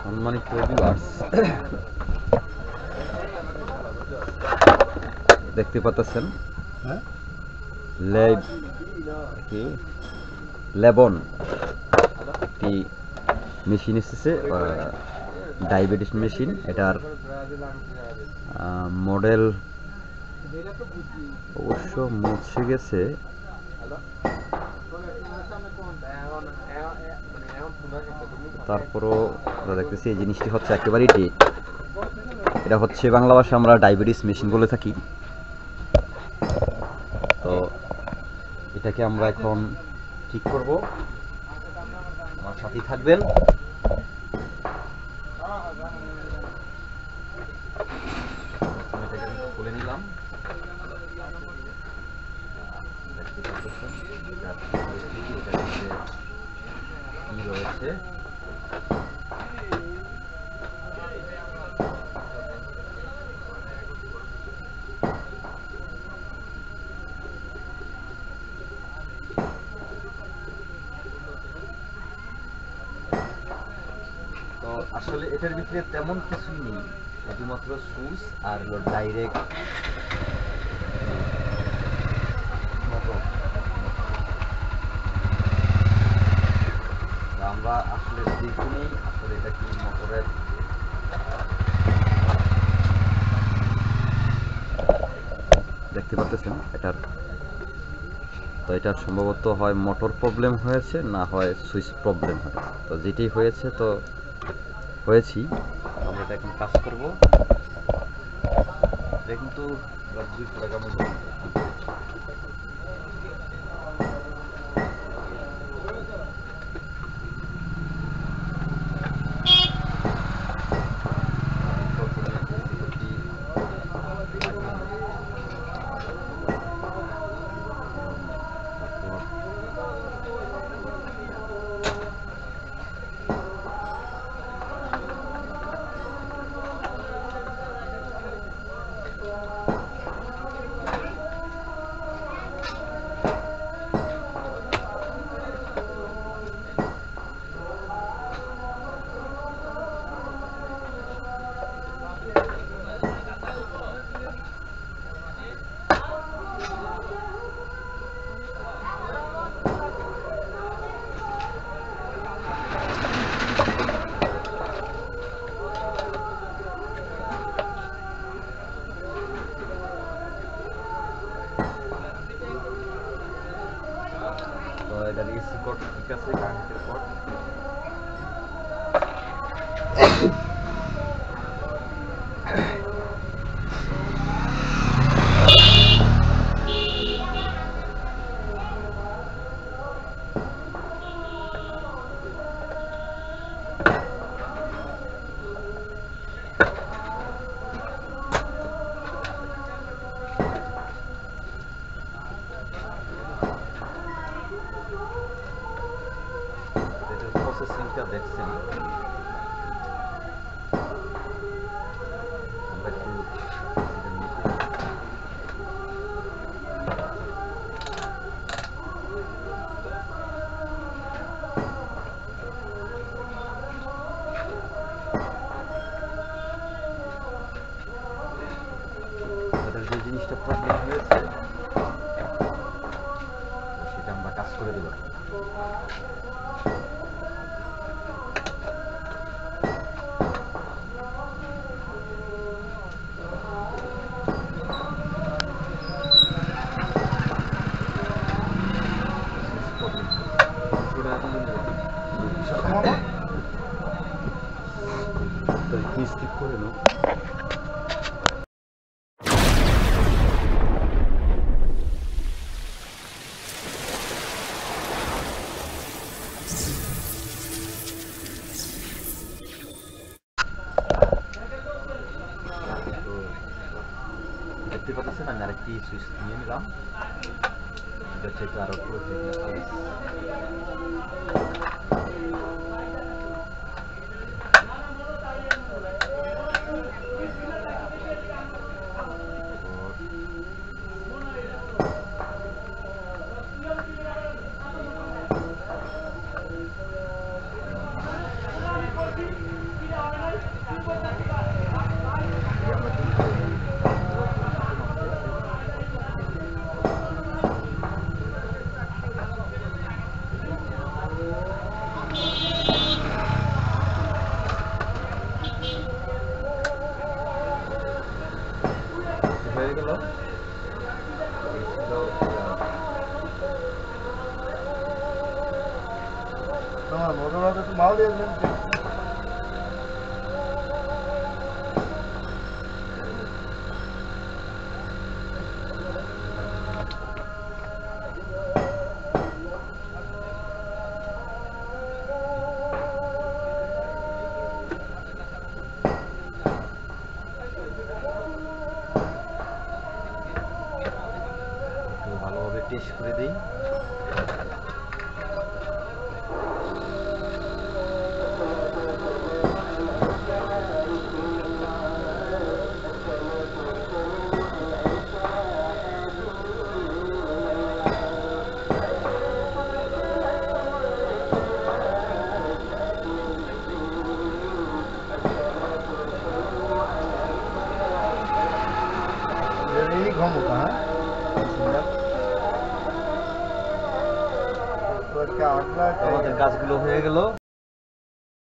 সম্মানিত ভিউয়ার্স, দেখতে পাচ্ছেন লেবন একটি মেশিন এসেছে, ডায়াবেটিস মেশিন। এটার মডেল অবশ্য মুছে গেছে, তারপরও দেখতেছি এই জিনিসটি হচ্ছে একেবারেই ঠিক। এটা হচ্ছে বাংলা ভাষা আমরা ডায়াবেটিস মেশিন বলে থাকি। তো এটাকে আমরা এখন ঠিক করব, আমার সাথেই থাকবেন। এটাকে খুলে নিলাম, কি রয়েছে। তো আসলে এটার ভিতরে তেমন কিছুই নেই, শুধুমাত্র সুইচ আর হলো ডাইরেক্ট মোটর। আমরা আসলে দেখিনি আসলে এটা কি মোটরের। দেখতে পাচ্ছেন এটার সম্ভবত হয় মোটর প্রবলেম হয়েছে, না হয় সুইচ প্রবলেম হয়েছে। তো যেটাই হয়েছে তো হয়েছি, আমরা এটা এখন কাজ করব। এটা কিন্তু 200 টাকা মতো। এটার এসি কোড ঠিক আছে, কারেন্টের কোড। প্রসেসিংটা দেখছেন, আমরা একটু যে জিনিসটা প্রবলেম হয়েছে সেটা আমরা কাজ করে দেব। স্কিপ করে নাও। দেখতে পাচ্ছেন আমি আরেকটি সুইচ নিয়ে নিলাম, এটা থেকে আরো পুরো ভালোভাবে টেস্ট করে দিই। ক্ষমতা হ্যাঁ আমাদের কাজগুলো হয়ে গেল।